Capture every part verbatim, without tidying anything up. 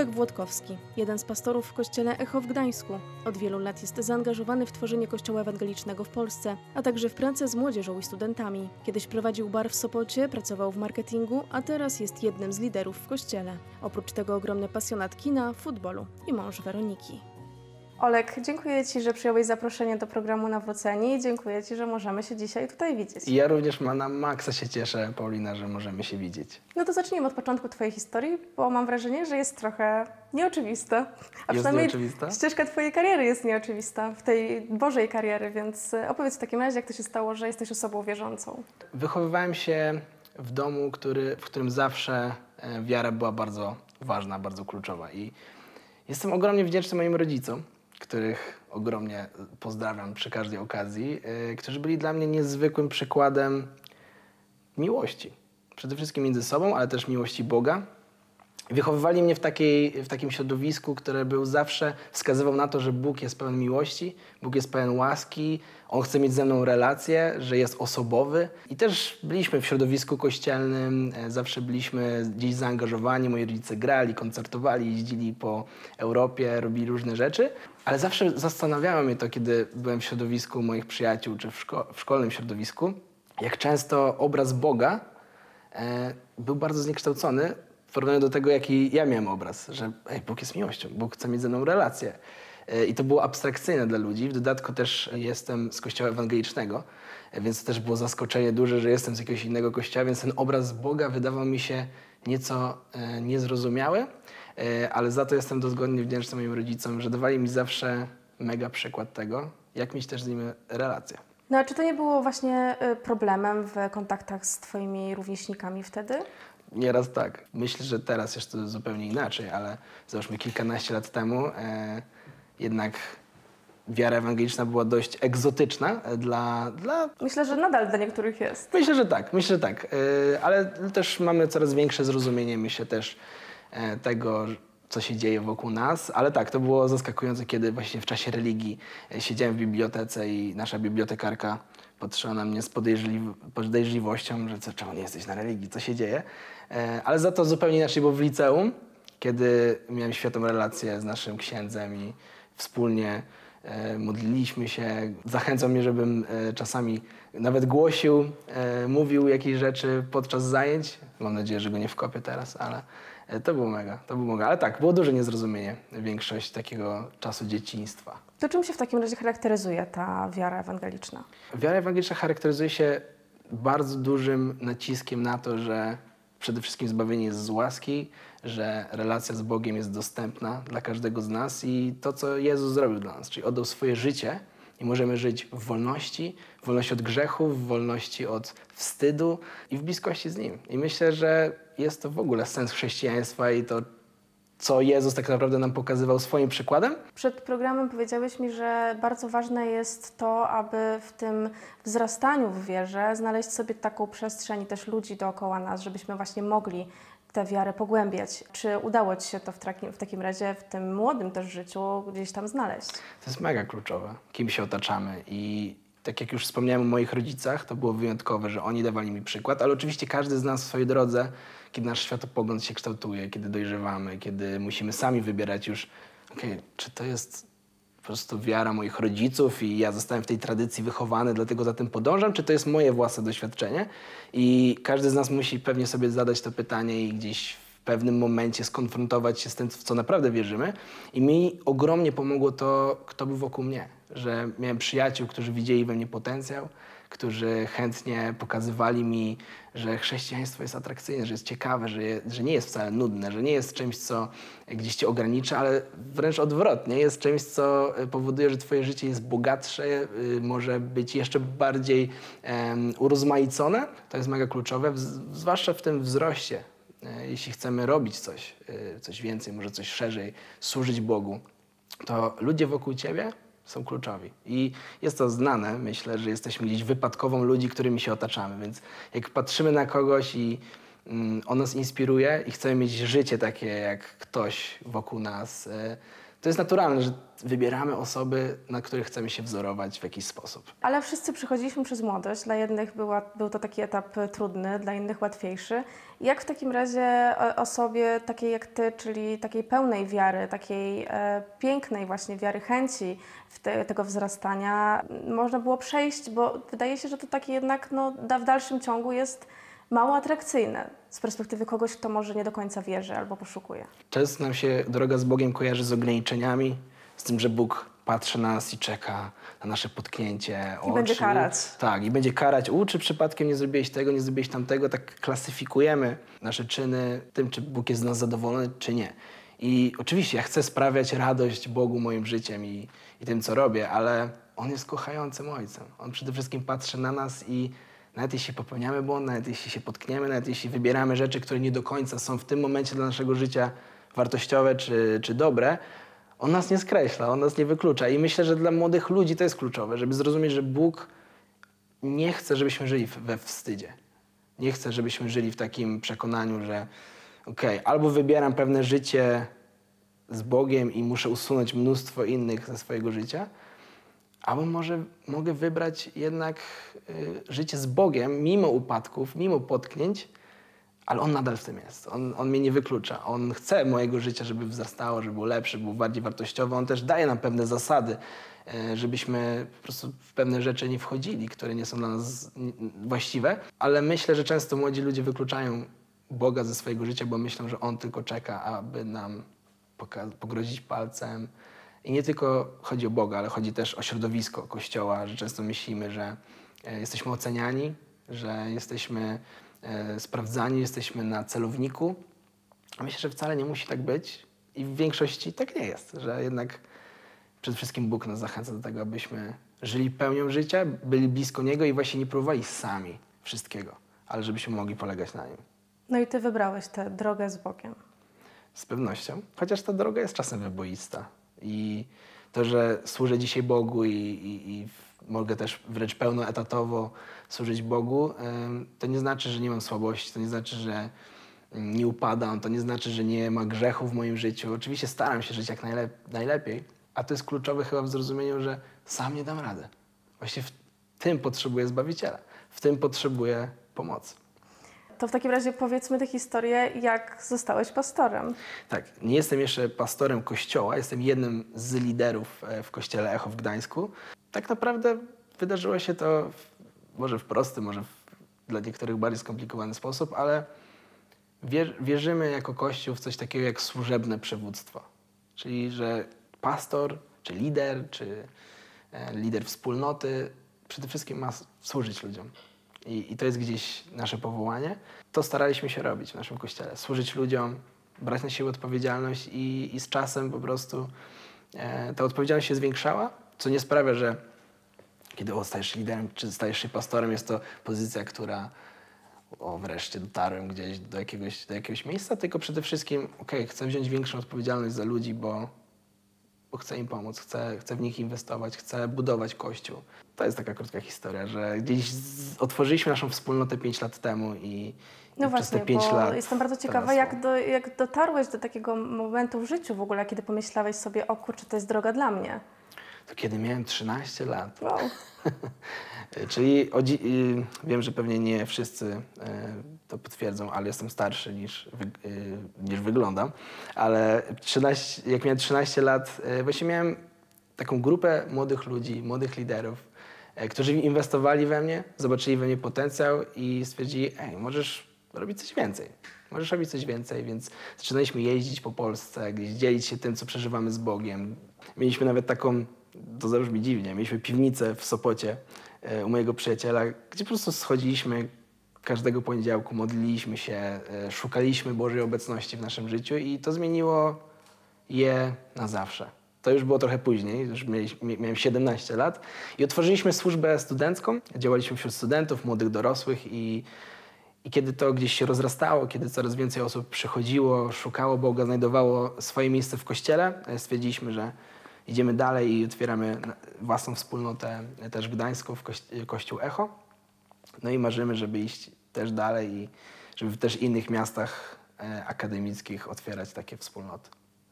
Olek Włodkowski, jeden z pastorów w kościele Echo w Gdańsku. Od wielu lat jest zaangażowany w tworzenie kościoła ewangelicznego w Polsce, a także w pracę z młodzieżą i studentami. Kiedyś prowadził bar w Sopocie, pracował w marketingu, a teraz jest jednym z liderów w kościele. Oprócz tego ogromny pasjonat kina, futbolu i mąż Weroniki. Olek, dziękuję Ci, że przyjąłeś zaproszenie do programu Nawróceni i dziękuję Ci, że możemy się dzisiaj tutaj widzieć. I ja również na maksa się cieszę, Paulina, że możemy się widzieć. No to zacznijmy od początku Twojej historii, bo mam wrażenie, że jest trochę nieoczywista. A jest przynajmniej nieoczywista? ścieżka Twojej kariery jest nieoczywista, w tej Bożej kariery, więc opowiedz w takim razie, jak to się stało, że jesteś osobą wierzącą. Wychowywałem się w domu, który, w którym zawsze wiara była bardzo ważna, bardzo kluczowa. I jestem ogromnie wdzięczny moim rodzicom, których ogromnie pozdrawiam przy każdej okazji, yy, którzy byli dla mnie niezwykłym przykładem miłości. Przede wszystkim między sobą, ale też miłości Boga. Wychowywali mnie w, takiej, w takim środowisku, które był zawsze wskazywał na to, że Bóg jest pełen miłości, Bóg jest pełen łaski, On chce mieć ze mną relację, że jest osobowy. I też byliśmy w środowisku kościelnym, zawsze byliśmy gdzieś zaangażowani, moi rodzice grali, koncertowali, jeździli po Europie, robili różne rzeczy. Ale zawsze zastanawiało mnie to, kiedy byłem w środowisku moich przyjaciół, czy w, szko w szkolnym środowisku, jak często obraz Boga e, był bardzo zniekształcony w porównaniu do tego, jaki ja miałem obraz, że ej, Bóg jest miłością, Bóg chce mieć ze mną relację. I to było abstrakcyjne dla ludzi. W dodatku też jestem z kościoła ewangelicznego, więc to też było zaskoczenie duże, że jestem z jakiegoś innego kościoła, więc ten obraz Boga wydawał mi się nieco e, niezrozumiały, e, ale za to jestem dozgodnie wdzięczny moim rodzicom, że dawali mi zawsze mega przykład tego, jak mieć też z nimi relację. No a czy to nie było właśnie problemem w kontaktach z Twoimi rówieśnikami wtedy? Nieraz tak. Myślę, że teraz jest to zupełnie inaczej, ale załóżmy kilkanaście lat temu e, jednak wiara ewangeliczna była dość egzotyczna dla, dla... Myślę, że nadal dla niektórych jest. Myślę, że tak. Myślę, że tak. E, ale też mamy coraz większe zrozumienie, myślę też e, tego, co się dzieje wokół nas. Ale tak, to było zaskakujące, kiedy właśnie w czasie religii e, siedziałem w bibliotece i nasza bibliotekarka patrzyła na mnie z podejrzliw podejrzliwością, że co, czemu nie jesteś na religii, co się dzieje. E, ale za to zupełnie inaczej było w liceum, kiedy miałem świetną relację z naszym księdzem i wspólnie e, modliliśmy się. Zachęcał mnie, żebym e, czasami nawet głosił, e, mówił jakieś rzeczy podczas zajęć. Mam nadzieję, że go nie wkopię teraz, ale e, to było mega, to było mega. Ale tak, było duże niezrozumienie, większość takiego czasu dzieciństwa. To czym się w takim razie charakteryzuje ta wiara ewangeliczna? Wiara ewangeliczna charakteryzuje się bardzo dużym naciskiem na to, że przede wszystkim zbawienie jest z łaski, że relacja z Bogiem jest dostępna dla każdego z nas i to, co Jezus zrobił dla nas, czyli oddał swoje życie i możemy żyć w wolności, w wolności od grzechu, w wolności od wstydu i w bliskości z Nim. I myślę, że jest to w ogóle sens chrześcijaństwa i to, co Jezus tak naprawdę nam pokazywał swoim przykładem. Przed programem powiedziałeś mi, że bardzo ważne jest to, aby w tym wzrastaniu w wierze znaleźć sobie taką przestrzeń i też ludzi dookoła nas, żebyśmy właśnie mogli tę wiarę pogłębiać. Czy udało Ci się to w takim, w takim razie w tym młodym też życiu gdzieś tam znaleźć? To jest mega kluczowe, kim się otaczamy i tak jak już wspomniałem o moich rodzicach, to było wyjątkowe, że oni dawali mi przykład, ale oczywiście każdy z nas w swojej drodze, kiedy nasz światopogląd się kształtuje, kiedy dojrzewamy, kiedy musimy sami wybierać już, okej, okay, czy to jest po prostu wiara moich rodziców i ja zostałem w tej tradycji wychowany, dlatego za tym podążam, czy to jest moje własne doświadczenie? I każdy z nas musi pewnie sobie zadać to pytanie i gdzieś w pewnym momencie skonfrontować się z tym, w co naprawdę wierzymy. I mi ogromnie pomogło to, kto był wokół mnie, że miałem przyjaciół, którzy widzieli we mnie potencjał, którzy chętnie pokazywali mi, że chrześcijaństwo jest atrakcyjne, że jest ciekawe, że, je, że nie jest wcale nudne, że nie jest czymś, co gdzieś cię ogranicza, ale wręcz odwrotnie, jest czymś, co powoduje, że twoje życie jest bogatsze, yy, może być jeszcze bardziej yy, urozmaicone. To jest mega kluczowe, w, zwłaszcza w tym wzroście. Jeśli chcemy robić coś, coś więcej, może coś szerzej, służyć Bogu, to ludzie wokół ciebie są kluczowi. I jest to znane, myślę, że jesteśmy gdzieś wypadkową ludzi, którymi się otaczamy. Więc jak patrzymy na kogoś i mm, on nas inspiruje i chcemy mieć życie takie jak ktoś wokół nas, to jest naturalne, że wybieramy osoby, na których chcemy się wzorować w jakiś sposób. Ale wszyscy przechodziliśmy przez młodość. Dla jednych była, był to taki etap trudny, dla innych łatwiejszy. Jak w takim razie osobie takiej jak ty, czyli takiej pełnej wiary, takiej e, pięknej właśnie wiary, chęci w te, tego wzrastania można było przejść, bo wydaje się, że to takie jednak no, da, w dalszym ciągu jest mało atrakcyjne z perspektywy kogoś, kto może nie do końca wierzy albo poszukuje. Często nam się droga z Bogiem kojarzy z ograniczeniami, z tym, że Bóg patrzy na nas i czeka na nasze potknięcie I będzie karać. Tak, i będzie karać. U, czy przypadkiem nie zrobiłeś tego, nie zrobiłeś tamtego. Tak klasyfikujemy nasze czyny tym, czy Bóg jest z nas zadowolony, czy nie. I oczywiście ja chcę sprawiać radość Bogu moim życiem i, i tym, co robię, ale On jest kochającym Ojcem. On przede wszystkim patrzy na nas i nawet jeśli popełniamy błąd, nawet jeśli się potkniemy, nawet jeśli wybieramy rzeczy, które nie do końca są w tym momencie dla naszego życia wartościowe czy, czy dobre, On nas nie skreśla, On nas nie wyklucza. I myślę, że dla młodych ludzi to jest kluczowe, żeby zrozumieć, że Bóg nie chce, żebyśmy żyli we wstydzie. Nie chce, żebyśmy żyli w takim przekonaniu, że okej, okay, albo wybieram pewne życie z Bogiem i muszę usunąć mnóstwo innych ze swojego życia, albo może mogę wybrać jednak y, życie z Bogiem, mimo upadków, mimo potknięć, ale On nadal w tym jest. On, on mnie nie wyklucza. On chce mojego życia, żeby wzrastało, żeby było lepsze, żeby było bardziej wartościowe. On też daje nam pewne zasady, y, żebyśmy po prostu w pewne rzeczy nie wchodzili, które nie są dla nas właściwe. Ale myślę, że często młodzi ludzie wykluczają Boga ze swojego życia, bo myślą, że On tylko czeka, aby nam pogrozić palcem. I nie tylko chodzi o Boga, ale chodzi też o środowisko Kościoła, że często myślimy, że e, jesteśmy oceniani, że jesteśmy e, sprawdzani, jesteśmy na celowniku. A myślę, że wcale nie musi tak być i w większości tak nie jest, że jednak przede wszystkim Bóg nas zachęca do tego, abyśmy żyli pełnią życia, byli blisko Niego i właśnie nie próbowali sami wszystkiego, ale żebyśmy mogli polegać na Nim. No i ty wybrałeś tę drogę z Bogiem. Z pewnością, chociaż ta droga jest czasem wyboista. I to, że służę dzisiaj Bogu i, i, i mogę też wręcz pełnoetatowo służyć Bogu, to nie znaczy, że nie mam słabości, to nie znaczy, że nie upadam, to nie znaczy, że nie ma grzechu w moim życiu. Oczywiście staram się żyć jak najlep najlepiej, a to jest kluczowe chyba w zrozumieniu, że sam nie dam rady. Właśnie w tym potrzebuję Zbawiciela, w tym potrzebuję pomocy. To w takim razie powiedzmy tę historię, jak zostałeś pastorem. Tak, nie jestem jeszcze pastorem kościoła, jestem jednym z liderów w kościele Echo w Gdańsku. Tak naprawdę wydarzyło się to w, może w prosty, może w, dla niektórych bardziej skomplikowany sposób, ale wier, wierzymy jako Kościół w coś takiego jak służebne przywództwo. Czyli, że pastor, czy lider, czy e, lider wspólnoty przede wszystkim ma służyć ludziom. I, I to jest gdzieś nasze powołanie. To staraliśmy się robić w naszym kościele. Służyć ludziom, brać na siebie odpowiedzialność i, i z czasem po prostu e, ta odpowiedzialność się zwiększała, co nie sprawia, że kiedy o, stajesz się liderem czy stajesz się pastorem, jest to pozycja, która o, wreszcie dotarłem gdzieś do jakiegoś, do jakiegoś miejsca, tylko przede wszystkim okej, chcę wziąć większą odpowiedzialność za ludzi, bo, bo chcę im pomóc, chcę, chcę w nich inwestować, chcę budować Kościół. To jest taka krótka historia, że gdzieś z, otworzyliśmy naszą wspólnotę pięć lat temu i, no i właśnie, przez te pięć bo lat jestem bardzo ciekawa, jak, do, jak dotarłeś do takiego momentu w życiu w ogóle, kiedy pomyślałeś sobie, o kurczę, to jest droga dla mnie. To kiedy miałem trzynaście lat. Wow. Czyli o, wiem, że pewnie nie wszyscy to potwierdzą, ale jestem starszy niż, niż wyglądam. Ale trzynaście, jak miałem trzynaście lat, właśnie miałem taką grupę młodych ludzi, młodych liderów, którzy inwestowali we mnie, zobaczyli we mnie potencjał i stwierdzili, ej, możesz robić coś więcej. Możesz robić coś więcej, więc zaczynaliśmy jeździć po Polsce, gdzieś dzielić się tym, co przeżywamy z Bogiem. Mieliśmy nawet taką, to zabrzmi dziwnie, mieliśmy piwnicę w Sopocie u mojego przyjaciela, gdzie po prostu schodziliśmy każdego poniedziałku, modliliśmy się, szukaliśmy Bożej obecności w naszym życiu i to zmieniło je na zawsze. To już było trochę później, już miałem siedemnaście lat i otworzyliśmy służbę studencką. Działaliśmy wśród studentów, młodych dorosłych i, i kiedy to gdzieś się rozrastało, kiedy coraz więcej osób przychodziło, szukało Boga, znajdowało swoje miejsce w Kościele, stwierdziliśmy, że idziemy dalej i otwieramy własną wspólnotę też w Gdańsku, w kości Kościół Echo. No i marzymy, żeby iść też dalej i żeby w też innych miastach akademickich otwierać takie wspólnoty.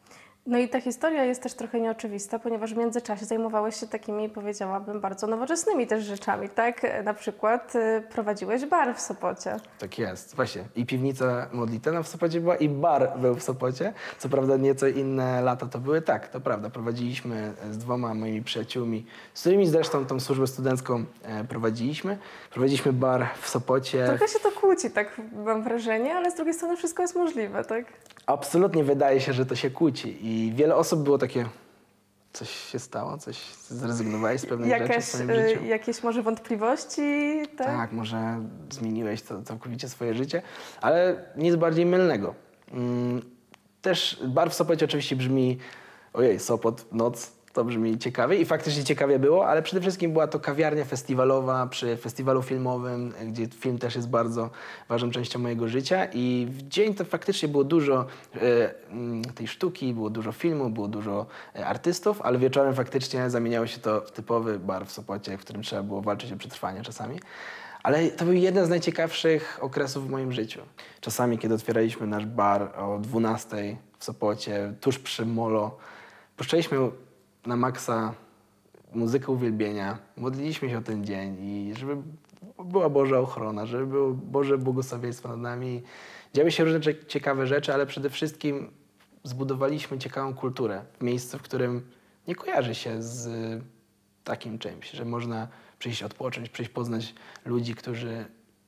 No i ta historia jest też trochę nieoczywista, ponieważ w międzyczasie zajmowałeś się takimi, powiedziałabym, bardzo nowoczesnymi też rzeczami, tak? Na przykład y, prowadziłeś bar w Sopocie. Tak jest, właśnie. I piwnica modlitewna w Sopocie była i bar był w Sopocie. Co prawda nieco inne lata to były, tak, to prawda. Prowadziliśmy z dwoma moimi przyjaciółmi, z którymi zresztą tą służbę studencką e, prowadziliśmy. Prowadziliśmy bar w Sopocie. Trochę się to kłóci, tak mam wrażenie, ale z drugiej strony wszystko jest możliwe, tak? Absolutnie wydaje się, że to się kłóci i wiele osób było takie, coś się stało, coś zrezygnowałeś z pewnych rzeczy w Jakaś, swoim y, życiu. jakieś może wątpliwości, tak? Tak, może zmieniłeś to, całkowicie swoje życie, ale nic bardziej mylnego. Mm, Też bar w Sopocie oczywiście brzmi, ojej, Sopot, noc, to brzmi ciekawie i faktycznie ciekawie było, ale przede wszystkim była to kawiarnia festiwalowa przy festiwalu filmowym, gdzie film też jest bardzo ważną częścią mojego życia i w dzień to faktycznie było dużo e, mm, tej sztuki, było dużo filmu, było dużo e, artystów, ale wieczorem faktycznie zamieniało się to w typowy bar w Sopocie, w którym trzeba było walczyć o przetrwanie czasami. Ale to był jeden z najciekawszych okresów w moim życiu. Czasami, kiedy otwieraliśmy nasz bar o dwunastej w Sopocie, tuż przy Molo, puszczaliśmy na maksa muzykę uwielbienia, modliliśmy się o ten dzień i żeby była Boża ochrona, żeby było Boże błogosławieństwo nad nami. Działy się różne ciekawe rzeczy, ale przede wszystkim zbudowaliśmy ciekawą kulturę w miejscu, w którym nie kojarzy się z takim czymś, że można przyjść odpocząć, przyjść poznać ludzi, którzy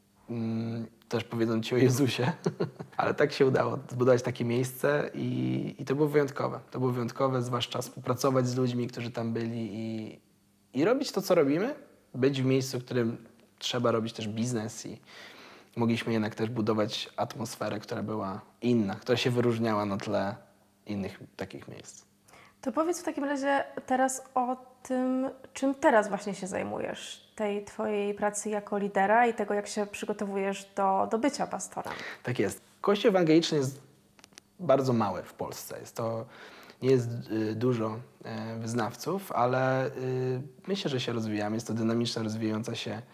mm, też powiedzą ci o Jezusie. Ale tak się udało zbudować takie miejsce i, i to było wyjątkowe. To było wyjątkowe, zwłaszcza współpracować z ludźmi, którzy tam byli i, i robić to, co robimy. Być w miejscu, w którym trzeba robić też biznes i mogliśmy jednak też budować atmosferę, która była inna, która się wyróżniała na tle innych takich miejsc. To powiedz w takim razie teraz o tym, czym teraz właśnie się zajmujesz, tej twojej pracy jako lidera i tego, jak się przygotowujesz do, do bycia pastorem. Tak jest. Kościół ewangeliczny jest bardzo mały w Polsce. Jest to, nie jest y, dużo y, wyznawców, ale y, myślę, że się rozwijamy. Jest to dynamicznie rozwijająca się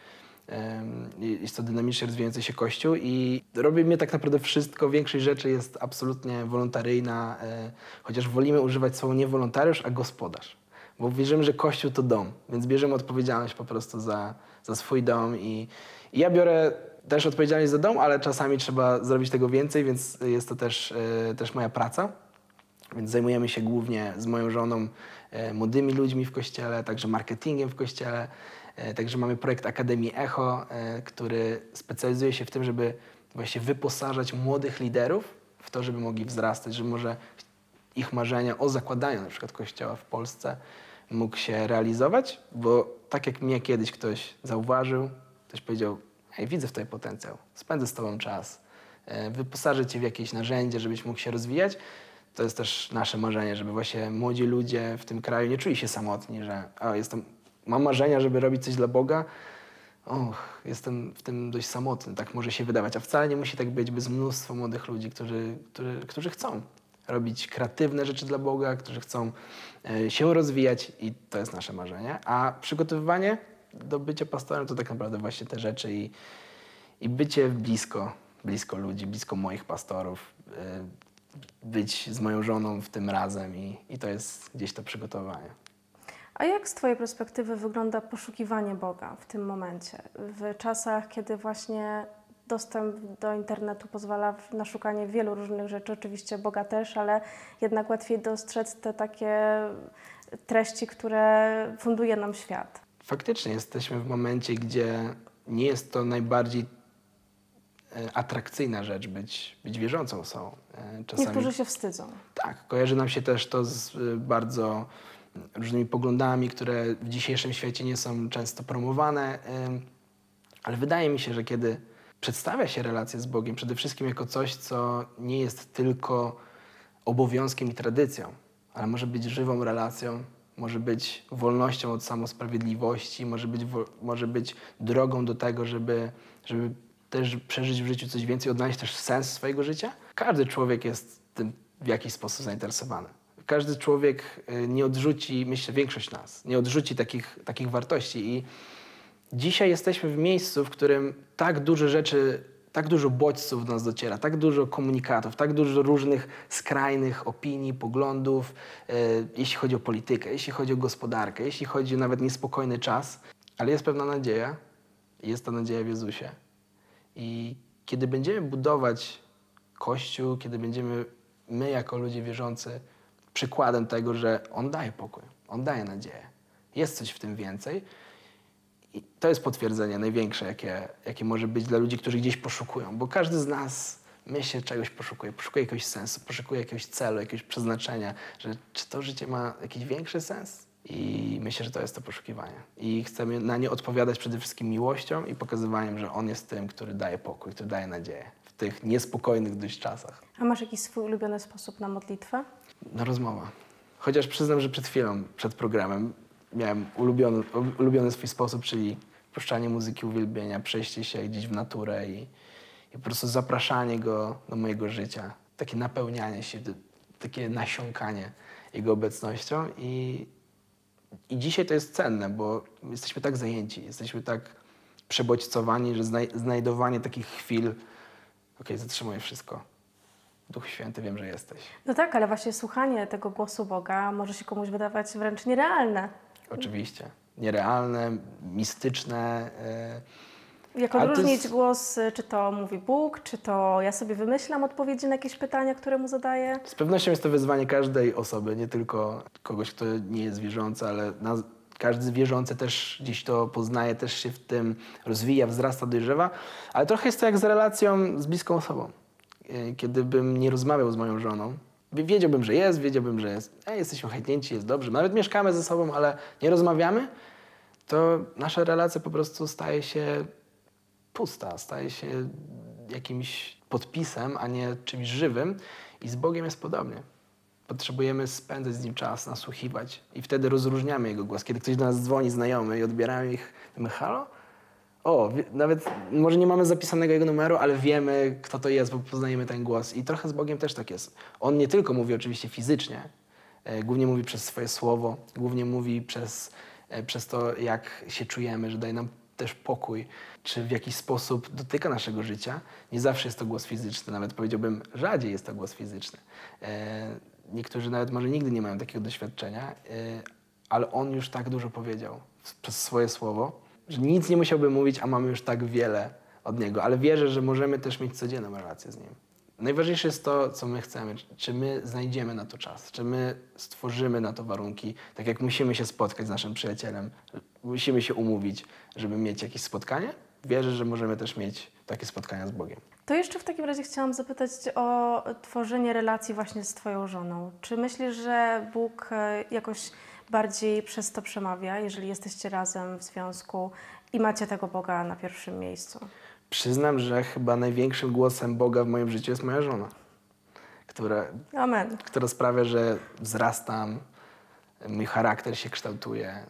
y, jest to dynamicznie rozwijający się Kościół i robimy tak naprawdę wszystko. Większość rzeczy jest absolutnie wolontaryjna, y, chociaż wolimy używać słowa nie wolontariusz, a gospodarz. Bo wierzymy, że Kościół to dom, więc bierzemy odpowiedzialność po prostu za, za swój dom i, i ja biorę też odpowiedzialność za dom, ale czasami trzeba zrobić tego więcej, więc jest to też, y, też moja praca. Więc zajmujemy się głównie z moją żoną y, młodymi ludźmi w Kościele, także marketingiem w Kościele. Y, także mamy projekt Akademii Echo, y, który specjalizuje się w tym, żeby właśnie wyposażać młodych liderów w to, żeby mogli wzrastać, żeby może ich marzenia o zakładaniu na przykład Kościoła w Polsce mógł się realizować, bo tak jak mnie kiedyś ktoś zauważył, ktoś powiedział, hej, widzę w tobie potencjał, spędzę z tobą czas, wyposażę cię w jakieś narzędzie, żebyś mógł się rozwijać. To jest też nasze marzenie, żeby właśnie młodzi ludzie w tym kraju nie czuli się samotni, że o, jestem, mam marzenia, żeby robić coś dla Boga, och, jestem w tym dość samotny, tak może się wydawać, a wcale nie musi tak być, bez mnóstwo młodych ludzi, którzy, którzy, którzy chcą robić kreatywne rzeczy dla Boga, którzy chcą e, się rozwijać i to jest nasze marzenie. A przygotowywanie do bycia pastorem to tak naprawdę właśnie te rzeczy i, i bycie blisko, blisko ludzi, blisko moich pastorów, e, być z moją żoną w tym razem i, i to jest gdzieś to przygotowanie. A jak z twojej perspektywy wygląda poszukiwanie Boga w tym momencie? W czasach, kiedy właśnie dostęp do internetu pozwala na szukanie wielu różnych rzeczy, oczywiście Boga też, ale jednak łatwiej dostrzec te takie treści, które funduje nam świat. Faktycznie jesteśmy w momencie, gdzie nie jest to najbardziej atrakcyjna rzecz być, być wierzącą osobą. Czasami, niektórzy się wstydzą. Tak, kojarzy nam się też to z bardzo różnymi poglądami, które w dzisiejszym świecie nie są często promowane, ale wydaje mi się, że kiedy przedstawia się relację z Bogiem przede wszystkim jako coś, co nie jest tylko obowiązkiem i tradycją, ale może być żywą relacją, może być wolnością od samosprawiedliwości, może być, może być drogą do tego, żeby, żeby też przeżyć w życiu coś więcej, odnaleźć też sens swojego życia. Każdy człowiek jest tym w jakiś sposób zainteresowany. Każdy człowiek nie odrzuci, myślę, większość nas, nie odrzuci takich, takich wartości i dzisiaj jesteśmy w miejscu, w którym tak duże rzeczy, tak dużo bodźców do nas dociera, tak dużo komunikatów, tak dużo różnych skrajnych opinii, poglądów, e, jeśli chodzi o politykę, jeśli chodzi o gospodarkę, jeśli chodzi o nawet niespokojny czas, ale jest pewna nadzieja i jest ta nadzieja w Jezusie. I kiedy będziemy budować Kościół, kiedy będziemy my jako ludzie wierzący przykładem tego, że On daje pokój, On daje nadzieję, jest coś w tym więcej. I to jest potwierdzenie największe, jakie, jakie może być dla ludzi, którzy gdzieś poszukują, bo każdy z nas myśli, czegoś poszukuje, poszukuje jakiegoś sensu, poszukuje jakiegoś celu, jakiegoś przeznaczenia, że czy to życie ma jakiś większy sens? I myślę, że to jest to poszukiwanie. I chcemy na nie odpowiadać przede wszystkim miłością i pokazywaniem, że On jest tym, który daje pokój, który daje nadzieję w tych niespokojnych dość czasach. A masz jakiś swój ulubiony sposób na modlitwę? No rozmowa. Chociaż przyznam, że przed chwilą, przed programem miałem ulubiony, ulubiony swój sposób, czyli puszczanie muzyki uwielbienia, przejście się gdzieś w naturę i, i po prostu zapraszanie Go do mojego życia. Takie napełnianie się, takie nasiąkanie Jego obecnością. I, i dzisiaj to jest cenne, bo jesteśmy tak zajęci, jesteśmy tak przebodźcowani, że znaj znajdowanie takich chwil, okej, zatrzymuję wszystko. Duch Święty, wiem, że jesteś. No tak, ale właśnie słuchanie tego głosu Boga może się komuś wydawać wręcz nierealne. Oczywiście. Nierealne, mistyczne. Yy, Jak odróżnić jest... głos, czy to mówi Bóg, czy to ja sobie wymyślam odpowiedzi na jakieś pytania, które Mu zadaję? Z pewnością jest to wyzwanie każdej osoby, nie tylko kogoś, kto nie jest wierzący, ale na, każdy wierzący też gdzieś to poznaje, też się w tym rozwija, wzrasta, dojrzewa. Ale trochę jest to jak z relacją z bliską osobą. Yy, kiedy bym nie rozmawiał z moją żoną, wiedziałbym, że jest, wiedziałbym, że jest, e, jesteśmy chętnięci, jest dobrze, nawet mieszkamy ze sobą, ale nie rozmawiamy, to nasza relacja po prostu staje się pusta, staje się jakimś podpisem, a nie czymś żywym. I z Bogiem jest podobnie. Potrzebujemy spędzać z Nim czas, nasłuchiwać i wtedy rozróżniamy Jego głos. Kiedy ktoś do nas dzwoni, znajomy, i odbieramy ich, my halo? O, nawet może nie mamy zapisanego Jego numeru, ale wiemy, kto to jest, bo poznajemy ten głos. I trochę z Bogiem też tak jest. On nie tylko mówi oczywiście fizycznie, e, głównie mówi przez swoje słowo, głównie mówi przez, e, przez to, jak się czujemy, że daje nam też pokój, czy w jakiś sposób dotyka naszego życia. Nie zawsze jest to głos fizyczny, nawet powiedziałbym, rzadziej jest to głos fizyczny. E, niektórzy nawet może nigdy nie mają takiego doświadczenia, e, ale On już tak dużo powiedział przez swoje słowo, że nic nie musiałby mówić, a mamy już tak wiele od Niego. Ale wierzę, że możemy też mieć codzienną relację z Nim. Najważniejsze jest to, co my chcemy. Czy my znajdziemy na to czas? Czy my stworzymy na to warunki? Tak jak musimy się spotkać z naszym przyjacielem, musimy się umówić, żeby mieć jakieś spotkanie. Wierzę, że możemy też mieć takie spotkania z Bogiem. To jeszcze w takim razie chciałam zapytać o tworzenie relacji właśnie z Twoją żoną. Czy myślisz, że Bóg jakoś bardziej przez to przemawia, jeżeli jesteście razem w związku i macie tego Boga na pierwszym miejscu? Przyznam, że chyba największym głosem Boga w moim życiu jest moja żona, która, Amen. która sprawia, że wzrastam, mój charakter się kształtuje,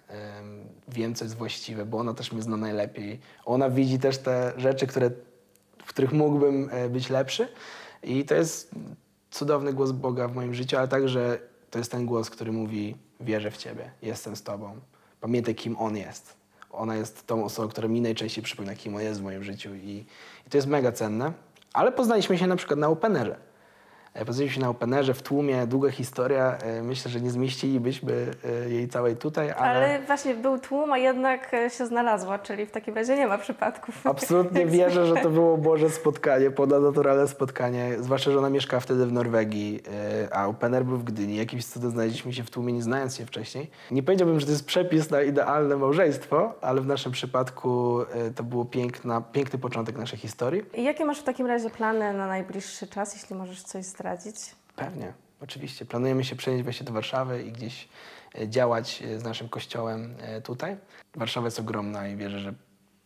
wiem, co jest właściwe, bo ona też mnie zna najlepiej. Ona widzi też te rzeczy, które, w których mógłbym być lepszy i to jest cudowny głos Boga w moim życiu, ale także to jest ten głos, który mówi: wierzę w Ciebie, jestem z Tobą, pamiętaj, kim On jest. Ona jest tą osobą, która mi najczęściej przypomina, kim On jest w moim życiu i, i to jest mega cenne. Ale poznaliśmy się na przykład na openerze. Poznaliśmy się na openerze w tłumie, długa historia. Myślę, że nie zmieścilibyśmy jej całej tutaj, ale... Ale właśnie był tłum, a jednak się znalazła, czyli w takim razie nie ma przypadków. Absolutnie wierzę, że to było Boże spotkanie, ponadnaturalne spotkanie. Zwłaszcza, że ona mieszkała wtedy w Norwegii, a opener był w Gdyni. Jakimś cudem znaleźliśmy się w tłumie, nie znając się wcześniej. Nie powiedziałbym, że to jest przepis na idealne małżeństwo, ale w naszym przypadku to był piękna, piękny początek naszej historii. I jakie masz w takim razie plany na najbliższy czas, jeśli możesz coś zdradzić? Pewnie, oczywiście. Planujemy się przenieść właśnie do Warszawy i gdzieś działać z naszym kościołem tutaj. Warszawa jest ogromna i wierzę, że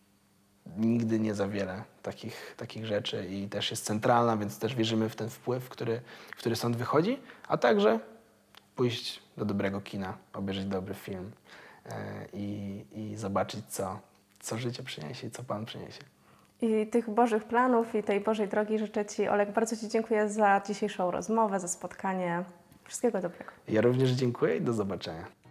nigdy nie za wiele takich, takich rzeczy i też jest centralna, więc też wierzymy w ten wpływ, który, który stąd wychodzi, a także pójść do dobrego kina, obejrzeć dobry film i, i zobaczyć, co, co życie przyniesie i co Pan przyniesie. I tych Bożych planów i tej Bożej drogi życzę Ci, Olek, bardzo Ci dziękuję za dzisiejszą rozmowę, za spotkanie. Wszystkiego dobrego. Ja również dziękuję i do zobaczenia.